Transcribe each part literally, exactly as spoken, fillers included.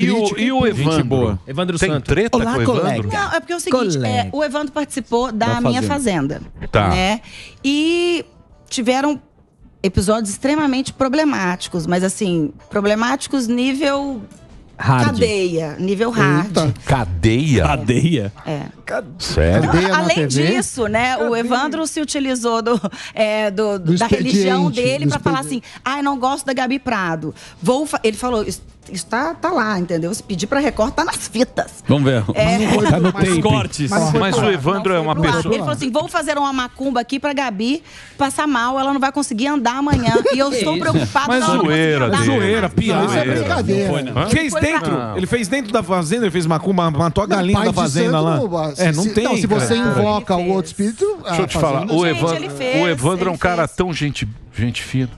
crítica. E o, e o Gente Evandro? boa. Evandro Tem Santos. treta Olá, com o colega. Evandro? Não, é porque é o seguinte, é, o Evandro participou da, Da Minha Fazenda. Fazenda. Tá. Né? E tiveram episódios extremamente problemáticos, mas assim, problemáticos nível Hard. cadeia, nível hard. Cadeia? Cadeia? É. Sério? Não, além disso, né, o Evandro se utilizou do, é, do- Do da religião expediente, dele do para falar assim, ah, eu não gosto da Gabi Prado. Vou fa-" ele falou, isso está tá lá, entendeu? Se pedir para Record, tá nas fitas. Vamos ver. É. Tá no Mas- tape. Cortes. Mas, mas o Evandro é uma Pro ar. pessoa... Ele falou assim, vou fazer uma macumba aqui pra Gabi passar mal, ela não vai conseguir andar amanhã. E eu estou preocupada. Mas que ela não vai zoeira conseguir andar dele. amanhã. Zoeira, piada. Isso é brincadeira. Não foi, né? Hã? Fez Foi pra- dentro. Não. Ele fez dentro da fazenda, ele fez macumba, matou a galinha Pai da de fazenda santo, lá. não, É, não se, tem. Não, se você cara. invoca Ele o outro fez. espírito. Deixa eu te a falar, fazenda- o Gente, Evandro, ele fez, o Evandro é um ele cara fez. tão gente, gente fina.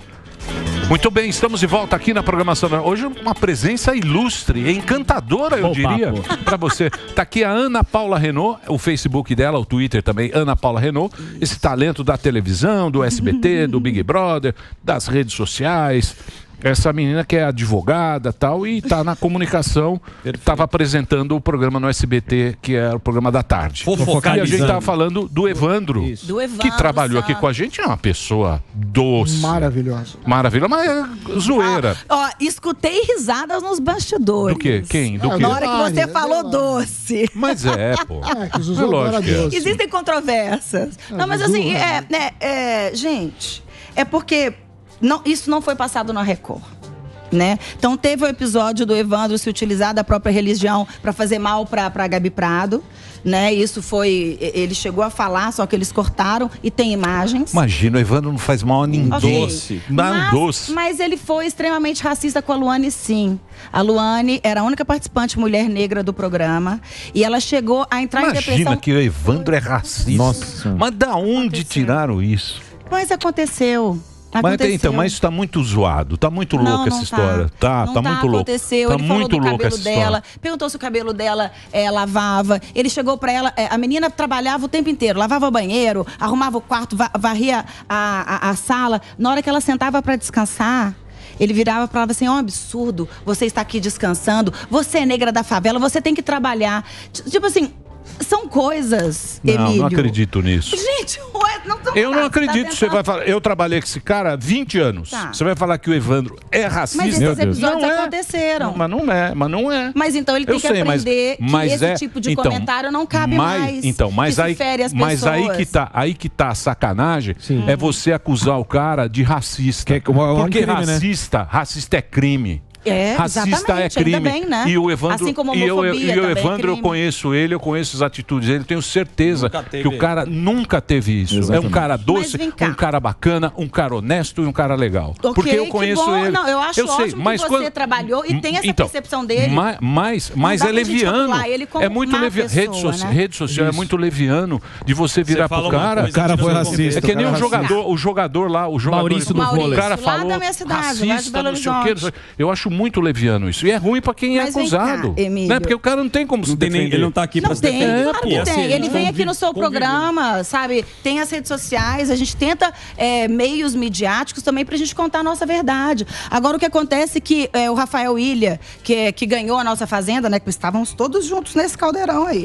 Muito bem, estamos de volta aqui na programação. da- Hoje uma presença ilustre, encantadora, eu Bom diria, papo. pra você. Tá aqui a Ana Paula Renault, o Facebook dela, o Twitter também, Ana Paula Renault, esse talento da televisão, do S B T, do Big Brother, das redes sociais. Essa menina que é advogada e tal, e tá na comunicação, estava apresentando o programa no S B T, que era o programa da tarde. E a gente tava falando do Evandro, Do Evandro que trabalhou aqui Santos. com a gente, é uma pessoa doce. Maravilhoso. Maravilha, mas é zoeira. Ó, escutei risadas nos bastidores. Do quê? Quem? Do É, quê? Na hora que você Delane, falou Delane. doce. Mas é, pô. É, que os É outros lógico eram que é. doces. Existem controvérsias. Não, mas Zuzu, assim, né? é, né, é, gente, é porque não, isso não foi passado na Record. Né? Então teve o episódio do Evandro se utilizar da própria religião para fazer mal para para Gabi Prado, né? Isso foi, ele chegou a falar, só que eles cortaram e tem imagens. Imagina, o Evandro não faz mal a ninguém. Ok. Doce. Dá um Mas, doce. mas ele foi extremamente racista com a Luane, sim. A Luane era a única participante mulher negra do programa e ela chegou a entrar em Imagina depressão. que o Evandro é racista. Nossa. Mas da onde tiraram isso? Mas aconteceu. Mas, Aconteceu. então, mas isso tá muito zoado, tá muito Não, louca não essa história. Tá, Não tá, muito louco. aconteceu. Tá Ele falou muito do louca cabelo essa dela, história. perguntou se o cabelo dela é, lavava. Ele chegou pra ela, é, a menina trabalhava o tempo inteiro, lavava o banheiro, arrumava o quarto, va- varria a, a, a sala. Na hora que ela sentava pra descansar, ele virava e falava assim, é um absurdo, você está aqui descansando, você é negra da favela, você tem que trabalhar. T- Tipo assim, são coisas, Não, Emílio. não acredito nisso. Gente, ué, não tô Eu não tá acredito que você vai falar. Eu trabalhei com esse cara há vinte anos. Tá. Você vai falar que o Evandro é racista? Mas esses episódios Não é. aconteceram. Não, mas não é, mas não é. Mas então ele tem Eu que sei, mas- aprender mas que esse é- tipo de então, comentário não cabe mas- mais. Então, mas que aí, isso fere as mas aí pessoas. que tá, aí que tá a sacanagem é você acusar o cara de racista. Que é um Porque crime, né? racista, racista é crime. É, Racista é exatamente, ainda crime. bem, né? E o Evandro, Assim como a e eu, homofobia e o também é Evandro eu crime. conheço ele, eu conheço as atitudes dele, eu tenho certeza Nunca teve. que o cara nunca teve isso. É um Exatamente. cara doce, Mas vem cá. um cara bacana, um cara honesto e um cara legal. Ok, Porque eu que conheço bom. ele. Não, eu acho sei, ótimo mas que você quando- trabalhou e tem essa Então, percepção dele. ma- Mas, mas dá é pra gente leviano. rotular ele como É muito má leviano. Rede, pessoa, so- né? rede social é Isso. muito leviano de você virar fala pro uma cara. coisa, O cara foi racista, É que nem o o cara jogador, o jogador lá, o jogador. Maurício do Maurício, vôlei. O cara lá falou da minha cidade, lá de racista, Belo não sei o quê. Horizonte. Eu acho muito leviano isso. E é ruim pra quem é Mas vem cá, acusado. Emílio. Né? Porque o cara não tem como se Não tem nem, defender. ele não tá aqui Não pra se tem, defender. claro que Pô, tem. assim, Ele vem convive- aqui no seu convive. programa, sabe? Tem as redes sociais, a gente tenta é, meios midiáticos também pra gente contar a nossa verdade. Agora, o que acontece é que é, o Rafael Ilha, que, que ganhou a nossa fazenda, né? Que estávamos todos juntos nesse caldeirão aí.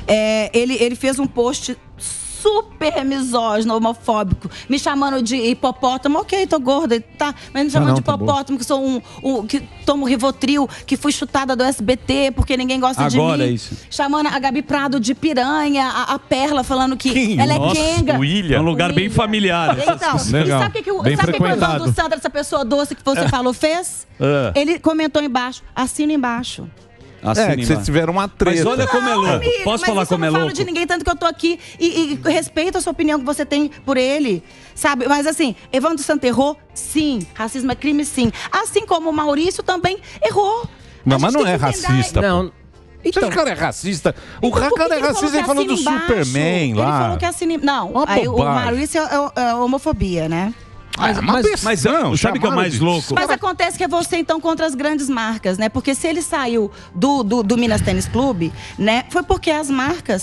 É, ele, ele fez um post super misógino, homofóbico, me chamando de hipopótamo. Ok, tô gorda, tá? Mas me chamando não, de tá bom. hipopótamo, que sou um, um- que tomo Rivotril, que fui chutada do S B T porque ninguém gosta de Agora mim. é isso. Chamando a Gabi Prado de piranha, a, a Perla falando que Quem? ela Nossa, é Kenga. o Ilha. É um lugar bem familiar. Então, Legal. e sabe o que, que, o- Bem sabe o que que o frequentado. Evandro Sandra, essa pessoa doce que você falou, fez? É. Ele comentou embaixo, assina embaixo. Assina É, que vocês embaixo. tiveram uma treta. Mas olha como é louco. Amigo, Posso mas falar isso eu como é não falo louco? de ninguém, tanto que eu tô aqui e, e respeito a sua opinião que você tem por ele, sabe? Mas assim, Evandro Santos errou? Sim. Racismo é crime? Sim. Assim como o Maurício também errou. Não, A mas gente não é tem que entender- racista. pô. Não. Você acha que o cara é racista? O Então, por que cara é que racista, ele falou falou do que assina embaixo? Superman lá. Ele falou que assina... Não, Uma aí o bobagem. Maurício é, é homofobia, né? Mas, mas, mas não, sabe o que é chamaram mais de- louco? Mas acontece que é você, então, contra as grandes marcas, né? Porque se ele saiu do, do, do Minas Tênis Clube, né? Foi porque as marcas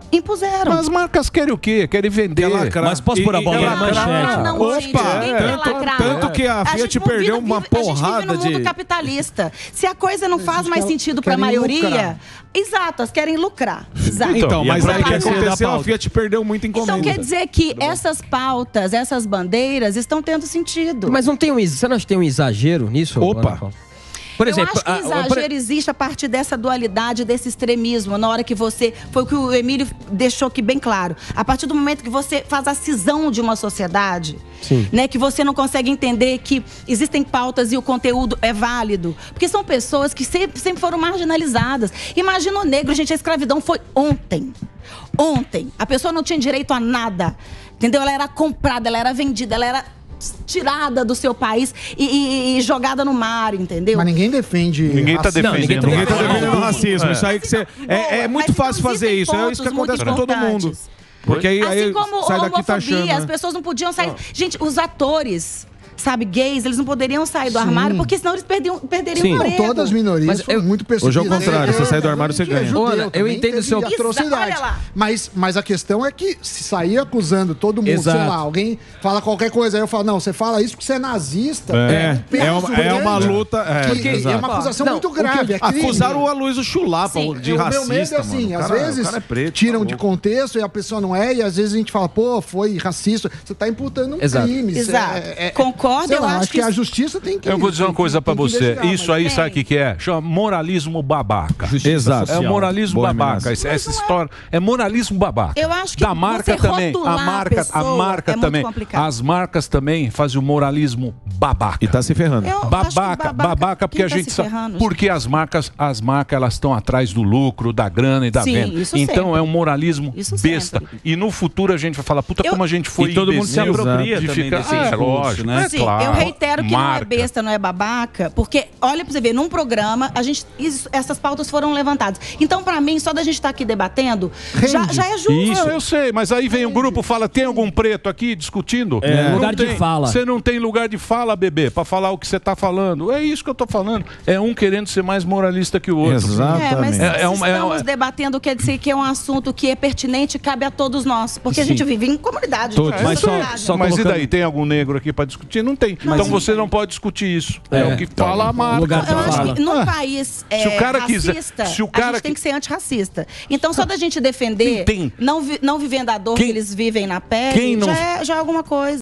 Impuseram. Mas as marcas querem o quê? Querem vender. Mas posso pôr a bola na manchete? Não, Opa, gente, ninguém quer tanto, lacrar. tanto que a Fiat gente não perdeu vive- uma vive- A gente porrada vive no mundo de... capitalista. Se a coisa não faz mais quer- sentido para a querem maioria... lucrar. Exato, elas querem lucrar. Exato. Então, E a mas aí o que propaganda da aconteceu? A pauta. Fiat perdeu muito encomenda. Então quer dizer que essas pautas, essas bandeiras estão tendo sentido. Mas não tem um, ex- você não acha que tem um exagero nisso? Opa. Ana Paula? Por exemplo, eu acho que o a- a- exagero existe a partir dessa dualidade, desse extremismo, na hora que você... Foi o que o Emílio deixou aqui bem claro. A partir do momento que você faz a cisão de uma sociedade, Sim. né, que você não consegue entender que existem pautas e o conteúdo é válido. Porque são pessoas que sempre, sempre foram marginalizadas. Imagina o negro, gente, a escravidão foi ontem. Ontem. A pessoa não tinha direito a nada. Entendeu? Ela era comprada, ela era vendida, ela era... tirada do seu país e, e- e jogada no mar, entendeu? Mas ninguém defende. Ninguém tá racismo. defendendo. ninguém tá Ninguém tá Não, defendendo racismo. Isso aí que você... É, é muito Mas, fácil então, fazer existem isso. É isso que pontos acontece muito com todo mundo. importantes. Porque aí, aí Assim como sai daqui tá homofobia, achando... as né? pessoas não podiam sair. Gente, os atores, sabe, gays, eles não poderiam sair do armário, porque senão eles perdiam, perderiam Sim. o Não, emprego. todas as minorias Mas foram eu- muito perseguidas. Hoje é o contrário, você sai do armário, você ganha. Judeu Olha, eu também entendo teve seu- atrocidades. Olha lá. Mas, mas a questão é que se sair acusando todo mundo, Exato. sei lá, alguém fala qualquer coisa, aí eu falo, não, você fala isso porque você é nazista. É, um peso é uma, é uma grande. luta... É, Que é exato. uma acusação Não, muito o que- grave. é crime. Acusaram o Aloysio Chulapa Sim. de o racista, meu medo é assim, mano. O às cara- vezes o cara é preto, tiram tá de louco. contexto e a pessoa não é, e às vezes a gente fala, pô, foi racista. Você tá imputando um Exato. crime. Isso Exato. é- é- Concordo, sei eu lá, acho acho que que a justiça tem que... Eu vou dizer uma tem que- coisa pra tem que você. investigar, Isso mas- aí, Tem. sabe o que, que é? Chama moralismo babaca. Exato. É o moralismo Boa babaca. ameaça. Essa, essa história é moralismo babaca. Eu acho que da marca você também. A rotular a marca, a pessoa marca é muito também. complicado. As marcas também fazem o moralismo babaca. E tá se ferrando. Eu acho que Babaca, babaca, porque quem a tá gente se sabe. ferrando, Porque as marcas, as marcas, elas estão atrás do lucro, da grana e da Sim, venda. isso Então sempre. é um moralismo Isso besta. sempre. E no futuro a gente vai falar, puta, Eu- como a gente foi E todo mundo se imbecil apropria de também ficar- desse é, discurso, lógico, né? é Assim, claro. eu reitero que Marca. não é besta, não é babaca, porque, olha pra você ver, num programa, a gente, isso- essas pautas foram levantadas. Então, pra mim, só da gente estar aqui debatendo, já, já é justo. Não, eu sei, mas aí vem um grupo e fala, tem algum preto aqui discutindo? É, Não lugar de tem. fala. Você não tem lugar de fala, bebê, pra falar o que você tá falando. É isso que eu tô falando. É um querendo ser mais moralista que o outro. Exatamente. É, mas É- é um- se é um- estamos debatendo, quer dizer que é um assunto que é pertinente e cabe a todos nós. Porque a gente vive em comunidade. Todos. em Mas só- sociedade. só- Mas colocando- e daí, tem algum negro aqui pra discutir? Não tem. então você não pode discutir isso. É, É. o que fala a marca. lugar de Eu acho fala. que num Ah. país é, Se o cara quiser- racista, se o a cara gente tem que- que ser antirracista. Então, só da gente defender, Tem- não, vi- não vivendo a dor Quem- que eles vivem na pele, quem não- já, é, já é alguma coisa.